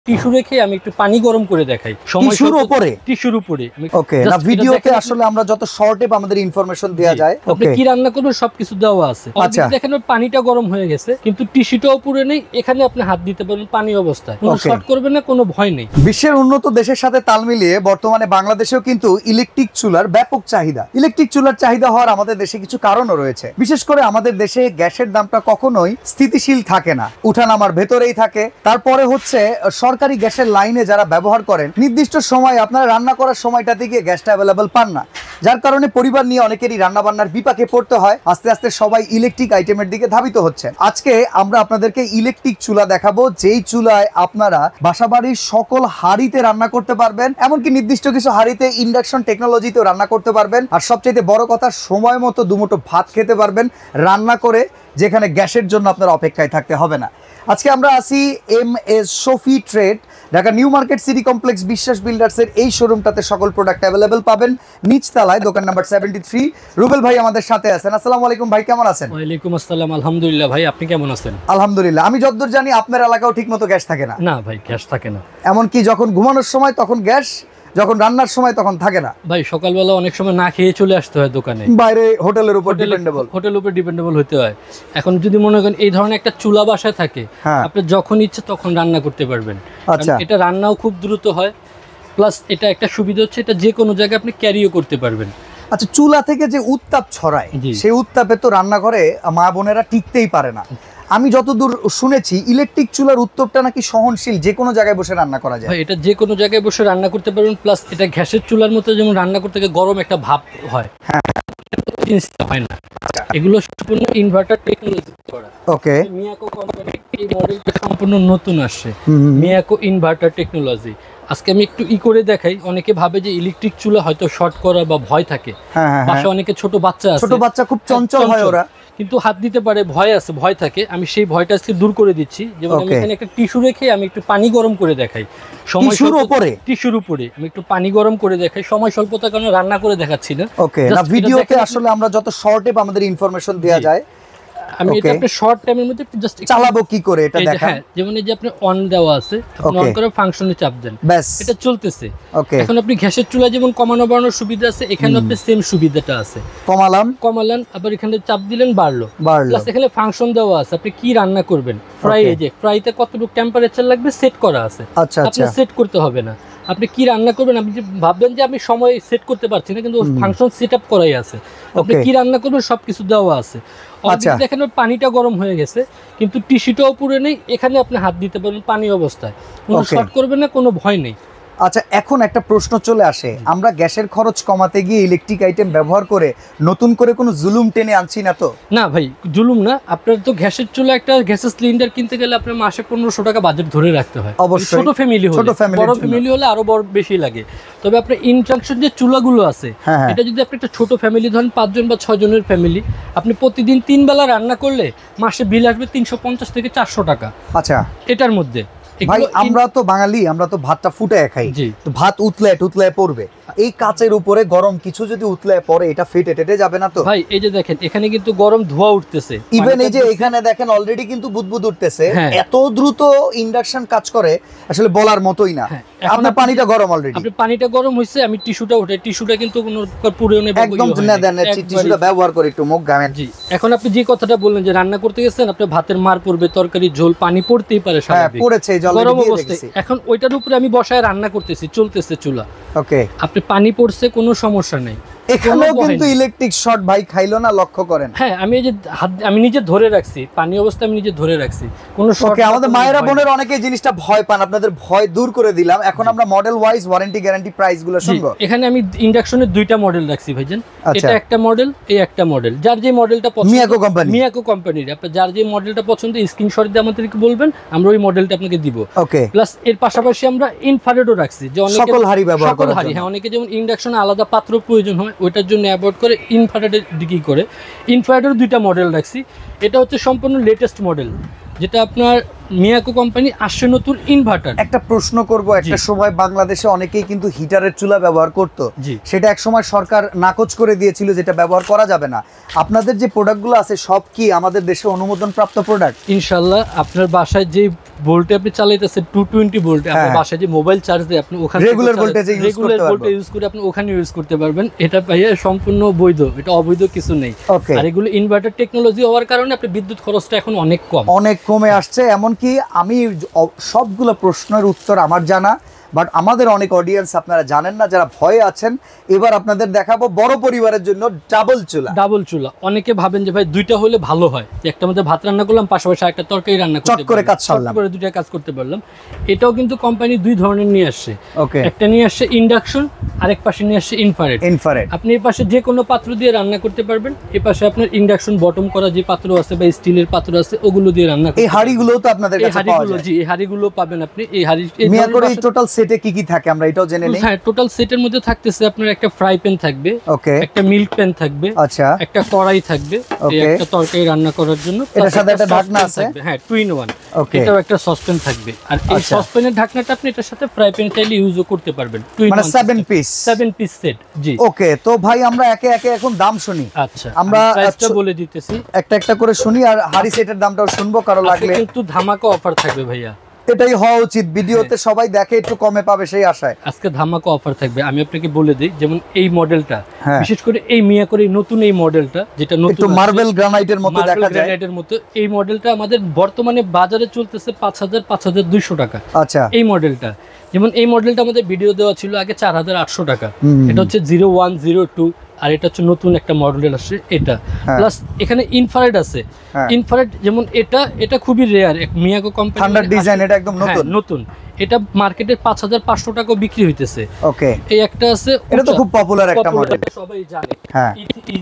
Tissue রেখে আমি একটু পানি গরম করে দেখাই টিস্যুর উপরে ওকে না ভিডিওতে আসলে আমরা যত শর্টে আমাদের ইনফরমেশন দেয়া যায় আপনি কি রান্না করবেন সবকিছু দেওয়া আছে আচ্ছা দেখেন পানিটা গরম হয়ে গেছে কিন্তু টিস্যুটাও পুরো নেই এখানে আপনি হাত দিতে পারবেন পানি অবস্থায় কোনো শর্ট করবেন না কোনো ভয় নেই বিশ্বের উন্নত দেশের সাথে তাল মিলিয়ে বর্তমানে বাংলাদেশেও কিন্তু ইলেকট্রিক চুলার ব্যাপক চাহিদা ইলেকট্রিক চুলার চাহিদা হওয়ার আমাদের দেশে কিছু কারণও রয়েছে বিশেষ করে আমাদের দেশে গ্যাসের দামটা কখনোই স্থিতিশীল থাকে না উঠানামার ভেতরেই থাকে তারপরে হচ্ছে সরকারি গ্যাসের লাইনে যারা ব্যবহার করেন নির্দিষ্ট সময় আপনারা রান্না করার সময়টাতে গিয়ে গ্যাসটা অ্যাভেলেবল পান না যার কারণে পরিবার নিয়ে অনেকেরই রান্না বান্নার বিপাকে পড়তে হয় আস্তে আস্তে সবাই ইলেকট্রিক আইটেমের দিকে ধাবিত হচ্ছেন আজকে আমরা আপনাদেরকে ইলেকট্রিক চুলা দেখাবো যেই চুলায় আপনারা বাসাবাড়ির সকল হাঁড়িতে রান্না করতে পারবেন এমনকি নির্দিষ্ট কিছু হাঁড়িতে ইন্ডাকশন টেকনোলজিতেও রান্না করতে পারবেন আর সবচেয়ে বড় কথা সময় মতো দুমুঠো ভাত খেতে পারবেন রান্না করে যেখানে গ্যাসের জন্য আপনার অপেক্ষায় থাকতে হবে না আজকে আমরা আছি MS Shafi trade Dhaka New Market City Complex Biswas বিল্ডার্সের এই শোরুমটাতে সকল প্রোডাক্ট অ্যাভেলেবেল পাবেন নিচতলায় দোকান নাম্বার 73 রুবেল ভাই আমাদের সাথে আছেন আসসালামু আলাইকুম ভাই কেমন আছেন ওয়ালাইকুম আসসালাম আলহামদুলিল্লাহ ভাই আপনি কেমন আছেন আলহামদুলিল্লাহ আমি যতদূর জানি আপনার এলাকাও ঠিকমতো গ্যাস থাকে না না ভাই গ্যাস থাকে না এমনকি যখন ঘুমানোর সময় তখন গ্যাস যখন রান্নার সময় তখন থাকে না ভাই সকালবেলা অনেক সময় না খেয়ে চলে আসতে হয় দোকানে বাইরে হোটেলের উপর ডিপেন্ডেবল হতে হয় এখন যদি মনে করেন এই ধরনের একটা চুলা বাসায় থাকে আপনি যখন ইচ্ছে তখন রান্না করতে পারবেন আচ্ছা এটা রান্নাও খুব দ্রুত হয় প্লাস এটা একটা সুবিধা হচ্ছে এটা যে কোনো জায়গায় আপনি ক্যারিও করতে পারবেন আচ্ছা চুলা থেকে যে উত্তাপ ছড়ায় সেই উত্তাপে তো রান্নাঘরে মা বোনেরা টিকতেই পারে না আমি যতদূর শুনেছি ইলেকট্রিক চুলার উত্তপটা নাকি সহনশীল যে কোনো জায়গায় বসে রান্না করা যায় এটা যে কোনো জায়গায় বসে রান্না করতে পারবেন প্লাস এটা গ্যাসের চুলার মতো যেমন রান্না করতে গিয়ে গরম একটা ভাপ হয় হ্যাঁ জিনিসটা হয় না এগুলো সম্পূর্ণ ইনভার্টার টেকনোলজি করা ওকে মিয়াকো কোম্পানির এই মডেলটা সম্পূর্ণ নতুন আসছে মিয়াকো ইনভার্টার টেকনোলজি আজকে আমি একটু করে দেখাই অনেকে ভাবে যে ইলেকট্রিক চুলা হয়তো শর্ট করা বা ভয় থাকে বাসায় অনেকে ছোট বাচ্চা খুব চঞ্চল হয় ওরা কিন্তু হাত দিতে পারে ভয় থাকে আমি সেই ভয়টা আজকে দূর করে দিচ্ছি যেমন আমি এখানে একটা টিস্যু রেখে আমি একটু পানি গরম করে দেখাই টিস্যুর উপরে আমি একটু পানি গরম করে দেখাই সময় স্বল্পতার কারণে রান্না করে দেখাচ্ছি না ওকে না ভিডিওতে আসলে আমরা যত শর্টে আমাদের ইনফরমেশন দেয়া যায় আমি এটা আপনি শর্ট টাইমের মধ্যে জাস্ট চালাবো কি করে এটা দেখান হ্যাঁ যেমন এই যে আপনি অন দেওয়া আছে আপনি অন করে ফাংশনে চাপ দেন বাস এটা চলতেছে ওকে এখন আপনি গ্যাসের চুলা যেমন কমানো বাড়ানোর সুবিধা আছে এখানে আপনি সেম সুবিধাটা আছে কমালাম আবার এখানে চাপ দিলেন বাড়লো প্লাস এখানে ফাংশন দেওয়া আছে আপনি কি রান্না করবেন ফ্রাইতে কতটুকু টেম্পারেচার লাগবে সেট করা আছে আচ্ছা আপনি সেট করতে হবে না আপনি কি রান্না করবেন আপনি যে ভাববেন যে আমি সময় সেট করতে পারছি না কিন্তু ফাংশন সেটআপ করাই আছে আপনি কি রান্না করবেন সবকিছু দেওয়া আছে আচ্ছা দেখেন পানিটা গরম হয়ে গেছে কিন্তু টিস্যুটাও পুরো নেই এখানে আপনি হাত দিতে পারবেন পানি অবস্থায় কোনো শর্ট করবেন না কোনো ভয় নেই আচ্ছা এখন একটা প্রশ্ন চলে আসে আমরা গ্যাসের খরচ কমাতে গিয়ে ইলেকট্রিক আইটেম ব্যবহার করে নতুন করে কোনো জুলুম টেনে আনছি না তো না ভাই জুলুম না আপনার তো গ্যাসের চুলা একটা গ্যাসের সিলিন্ডার কিনতে গেলে আপনার মাসে 1500 টাকা বাজেট ধরে রাখতে হয় অবশ্যই ছোট ফ্যামিলি বড় ফ্যামিলি হলে আরো বড় বেশি লাগে তবে আপনার ইন্ডাকশন যে চুলাগুলো আছে এটা যদি আপনি একটা ছোট ফ্যামিলি ধরেন 5 জন বা 6 জনের ফ্যামিলি আপনি প্রতিদিন 3 বেলা রান্না করলে মাসে বিল আসবে 350 থেকে 400 টাকা আচ্ছা এটার মধ্যে ভাই আমরা তো বাঙালি আমরা তো ভাতটা ফুটায় খাই তো ভাত উতলায় পড়বে এই কাচের উপরে গরম কিছু যদি উতলায় পড়ে এটা ফেটে যাবে না তো ভাই এই যে দেখেন এখানে কিন্তু গরম ধোঁয়া উঠতেছে ইভেন এই যে এখানে দেখেন অলরেডি কিন্তু বুদবুদ উঠতেছে এত দ্রুত ইন্ডাকশন কাজ করে আসলে বলার মতোই না আপনার পানিটা গরম অলরেডি আপনি পানিটা গরম হইছে আমি টিস্যুটা কিন্তু কোনো পুরনো একদম না দেন টিস্যুটা ব্যবহার করে একটু মুখ গামেন জি এখন আপনি যে কথাটা বললেন যে রান্না করতে গেছেন আপনি ভাতের মার পড়বে তরকারি ঝোল পানি পড়তেই পারে স্বাভাবিক পড়েছে গরম অবস্থায় এখন ওইটার উপরে আমি বসায় রান্না করতেছি চলতেছে চুলা ওকে আপনি পানি পড়ছে কোনো সমস্যা নেই এখানেও কিন্তু ইলেকট্রিক শর্ট ভাই খাইলো না লক্ষ্য করেন হ্যাঁ আমি এই যে আমি নিজে ধরে রাখছি পানি অবস্থা আমি নিজে ধরে রাখছি কোনো শর্ট ওকে আমাদের মায়েরা বোনের অনেকে জিনিসটা ভয় পান আপনাদের ভয় দূর করে দিলাম এখন আমরা model wise warranty guarantee price গুলো শুনবো এখানে আমি ইন্ডাকশনের দুইটা মডেল রাখছি ভাইজান এটা একটা মডেল এই একটা মডেল যার যে মডেলটা পছন্দ মিয়াকো কোম্পানির আপনার যার যে মডেলটা পছন্দ স্ক্রিনশট দিয়ে আমাদেরকে বলবেন আমরা ওই মডেলটা আপনাকে দিব ওকে প্লাস এর পাশাপাশি আমরা ইনফ্রারেডও রাখছি যে অনেকে সকল হাড়ি ব্যবহার করার জন্য হ্যাঁ অনেকে যেমন ইন্ডাকশনে আলাদা পাত্র প্রয়োজন হয় ওইটার জন্য অ্যাভয়েড করে ইনফ্রারেডের দিকে করে ইনফ্রারেডের দুইটা মডেল রাখছি এটা হচ্ছে সম্পূর্ণ লেটেস্ট মডেল যেটা আপনার মিয়াকো কোম্পানি আসছে নতুন ইনভার্টার। একটা প্রশ্ন করব, একটা সময় বাংলাদেশে অনেকেই কিন্তু হিটারের চুলা ব্যবহার করত, সেটা এক সময় সরকার নাকচ করে দিয়েছিল, যেটা ব্যবহার করা যাবে না। আপনাদের যে প্রোডাক্টগুলো আছে সব কি আমাদের দেশে অনুমোদন প্রাপ্ত প্রোডাক্ট? ইনশাআল্লাহ আপনার বাসায় যে ভোল্টে আপনি চালাইতেছেন 220 ভোল্ট, আপনার বাসায় যে মোবাইল চার্জ দেয় আপনি ওখানে রেগুলার ভোল্টেজে ইউজ করে আপনি ওখানে ইউজ করতে পারবেন। এটা ভাইয়া সম্পূর্ণ বৈধ, এটা অবৈধ কিছু নেই। আর এগুলো ইনভার্টার টেকনোলজি হওয়ার কারণে আপনি বিদ্যুৎ খরচটা এখন অনেক কমে আসছে। এমনকি আমি সবগুলো প্রশ্নের উত্তর আমার জানা, বাট আমাদের অনেক অডিয়েন্স আপনারা জানেন না, যারা ভয়ে আছেন। এবার আপনাদের দেখাবো বড় পরিবারের জন্য ডাবল চুলা। অনেকে ভাবেন যে ভাই দুইটা হলে ভালো হয়, একটা মধ্যে ভাত রান্না করলাম, পাশাপাশি একটা তরকারি রান্না করতে পারলাম, দুইটা কাজ করতে পারলাম। এটাও কিন্তু কোম্পানি দুই ধরনের নিয়ে আসছে। একটা নিয়ে আসছে ইন্ডাকশন, আরেক পাশে নিয়ে আসছে ইনফ্রারেড। আপনি এই পাশে যে কোনো পাত্র দিয়ে রান্না করতে পারবেন, এই পাশে আপনার ইন্ডাকশন বটম করা যে পাত্র আছে বা স্টিলের পাত্র আছে ওগুলো দিয়ে রান্না করতে। এই হাঁড়িগুলো তো আপনাদের কাছে পাওয়া যায়? জি, এই হাঁড়িগুলো পাবেন আপনি। এই হাঁড়ি টোটাল সেটে কি কি থাকে আমরা এটাও জেনে নেই। হ্যাঁ, টোটাল সেটের মধ্যে থাকতেছে আপনার একটা ফ্রাই প্যান থাকবে, একটা মিল্ক প্যান থাকবে, আচ্ছা, একটা কড়াই থাকবে, একটা তরকারি রান্না করার জন্য, এটার সাথে একটা ঢাকনা আছে। হ্যাঁ, 2 in 1। এটাও একটা সসপ্যান থাকবে। আর এই সসপ্যানের ঢাকনাটা আপনি এটার সাথে ফ্রাই প্যান চাইলে ইউজও করতে পারবেন। মানে 7 পিস সেট। জি, ওকে। তো ভাই আমরা একে একে এখন দাম শুনি। আচ্ছা, আমরা প্রাইসটা বলে দিতেছি, একটা একটা করে শুনি, আর হাড়ি সেটের দামটাও শুনবো কারো লাগলে। কিন্তু ধামাকা অফার থাকবে ভাইয়া, এটাই হওয়া উচিত, ভিডিওতে সবাই দেখে একটু কমে পাবে সেই আশায়। আজকে ধামাকা অফার থাকবে। আমি আপনাকে বলে দিই, যেমন এই মডেলটা, বিশেষ করে এই মিয়াকোর নতুন এই মডেলটা, যেটা নতুন মার্বেল গ্রানাইটের মতো দেখা যায়, গ্রানাইটের মতো, এই মডেলটা আমাদের বর্তমানে বাজারে চলতেছে ৫,০০০-৫,২০০ টাকা। আচ্ছা, এই মডেলটা, যেমন এই মডেলটা আমাদের ভিডিও দেওয়া ছিল আগে ৪,৮০০ টাকা। এটা হচ্ছে 0102, আর এটা হচ্ছে নতুন একটা মডেল আসছে এটা। প্লাস এখানে ইনফ্রারেড আছে। ইনফ্রারেড যেমন এটা খুবই rare, Miyako company standard design, এটা একদম নতুন। এটা মার্কেটে ৫,৫০০ টাকা বিক্রি হইতেছে। ওকে, এই একটা আছে, এটা তো খুব পপুলার একটা মডেল, সবাই জানে। হ্যাঁ,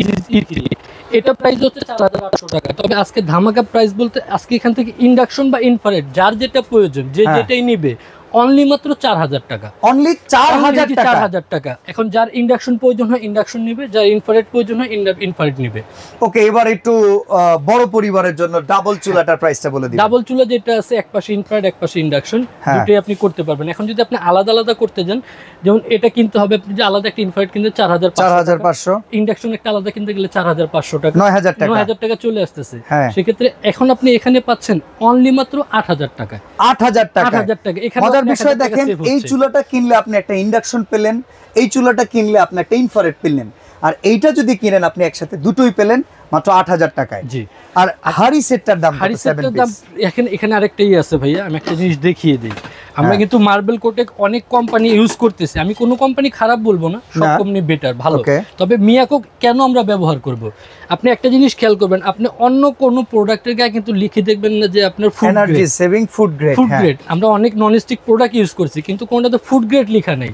এটা প্রাইস হচ্ছে ৪,৮০০ টাকা। তবে আজকে ধামাকা প্রাইস বলতে, আজকে এখান থেকে ইন্ডাকশন বা ইনফ্রারেড যার যেটা প্রয়োজন, যেটাই নিবে, অনলি মাত্র ৪,০০০ টাকা। অনলি ৪,০০০ টাকা। এখন যার ইন্ডাকশন প্রয়োজন হয় ইন্ডাকশন নিবে, যার ইনফ্রারেড প্রয়োজন হয় ইনফ্রারেড নিবে। ওকে, এবার একটু বড় পরিবারের জন্য ডাবল চুলাটার প্রাইসটা বলে দিন। ডাবল চুলা যেটা আছে, এক পাশে ইনফ্রারেড এক পাশে ইন্ডাকশন, দুটোই আপনি করতে পারবেন। এখন যদি আপনি আলাদা আলাদা করতে যান, যেমন এটা কিনতে হবে, আপনি যে আলাদা একটা ইনফ্রারেড কিনতে ৪,৫০০, ইন্ডাকশন একটা আলাদা কিনতে গেলে ৪,৫০০ টাকা, ৯,০০০ টাকা চলে আসতেছে। সেক্ষেত্রে এখন আপনি এখানে পাচ্ছেন অনলি মাত্র ৮,০০০ টাকা। ৮,০০০ টাকা। এখানে বিষয় দেখেন, এই চুলাটা কিনলে আপনি একটা ইন্ডাকশন পেলেন, এই চুলাটা কিনলে আপনি একটা ইনফ্রারেড পেলেন, আর এইটা যদি কিনেন আপনি একসাথে দুটোই পেলেন মাত্র ৮,০০০ টাকায়। জি, আর হাড়ি সেটটার দাম, এখানে আরেকটাই আছে ভাইয়া, আমি একটা জিনিস দেখিয়ে দিই। আমরা কিন্তু মার্বেল কোটেক অনেক কোম্পানি ইউজ করতেছি, আমি কোনো কোম্পানি খারাপ বলবো না, সব কোম্পানি বেটার, ভালো। তবে মিয়াকো কেন আমরা ব্যবহার করব? আপনি একটা জিনিস খেয়াল করবেন, আপনি অন্য কোনো প্রোডাক্টের গায়ে কিন্তু লিখে দেখবেন না যে আপনার এনার্জি সেভিং ফুড গ্রেড। আমরা অনেক ননস্টিক প্রোডাক্ট ইউজ করছি, কিন্তু কোনটাতে ফুড গ্রেড লেখা নেই,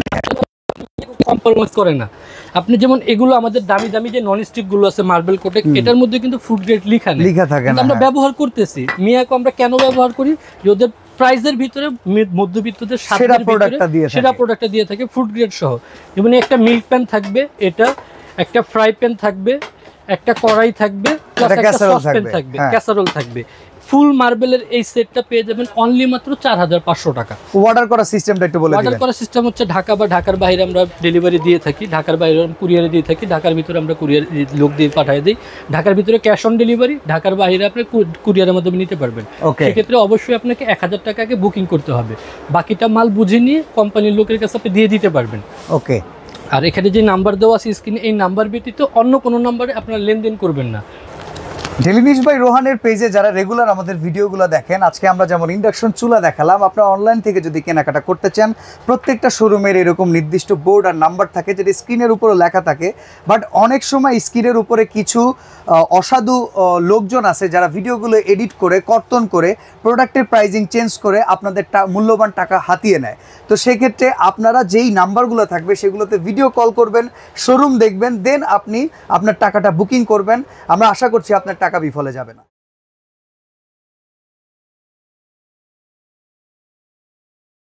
কম্প্রোমাইজ করে না। আপনি যেমন এগুলো আমাদের দামি দামি যে ননস্টিক গুলো আছে মার্বেল কোটেক, এটার মধ্যে কিন্তু ফুড গ্রেড লেখা নেই, আমরা ব্যবহার করতেছি। মিয়াকো আমরা কেন ব্যবহার করি? ওদের প্রাইসের ভিতরে মধ্যবিত্তদের সেরা প্রোডাক্টটা দিয়ে থাকে, ফুড গ্রেড সহ। যেমন একটা মিল্ক প্যান থাকবে, এটা একটা ফ্রাই প্যান থাকবে, একটা কড়াই থাকবে, একটা সসপ্যান থাকবে, ক্যাসারোল থাকবে। ফুল মার্বেলের এই সেটটা পেয়ে যাবেন অনলি মাত্র ৪,৫০০ টাকা। অর্ডার করার সিস্টেমটা একটু বলে দিন। অর্ডার করার সিস্টেম হচ্ছে ঢাকা বা ঢাকার বাইরে আমরা ডেলিভারি দিয়ে থাকি, ঢাকার বাইরে কুরিয়ারে দিয়ে থাকি, ঢাকার ভিতরে আমরা কুরিয়ার লোক দিয়ে পাঠিয়ে দিই। ঢাকার ভিতরে ক্যাশ অন ডেলিভারি, ঢাকার বাইরে আপনি কুরিয়ারের মাধ্যমে নিতে পারবেন। সেক্ষেত্রে অবশ্যই আপনাকে ১,০০০ টাকা আগে বুকিং করতে হবে, বাকিটা মাল বুঝে নিয়ে কোম্পানির লোকের কাছে আপনি দিয়ে দিতে পারবেন। ওকে, আর এখানে যে নাম্বার দেওয়া আছে স্ক্রিনে, এই নাম্বার ব্যতীত অন্য কোনো নাম্বারে আপনারা লেনদেন করবেন না। ডেলিনিশ বাই রোহানের পেজে যারা রেগুলার আমাদের ভিডিওগুলো দেখেন, আজকে আমরা যেমন ইন্ডাকশন চুলা দেখালাম, আপনারা অনলাইন থেকে যদি কেনাকাটা করতে চান, প্রত্যেকটা শোরুমের এরকম নির্দিষ্ট বোর্ড আর নাম্বার থাকে, যেটা স্ক্রিনের উপরে লেখা থাকে। বাট অনেক সময় স্ক্রিনের উপরে কিছু অসাধু লোকজন আছে যারা ভিডিওগুলো এডিট করে, কর্তন করে, প্রোডাক্টের প্রাইজিং চেঞ্জ করে আপনাদের মূল্যবান টাকা হাতিয়ে নেয়। তো সেক্ষেত্রে আপনারা যেই নাম্বারগুলো থাকবে সেগুলোতে ভিডিও কল করবেন, শোরুম দেখবেন, দেন আপনি আপনার টাকাটা বুকিং করবেন। আমরা আশা করছি আপনার টাকা বিফলে যাবে না।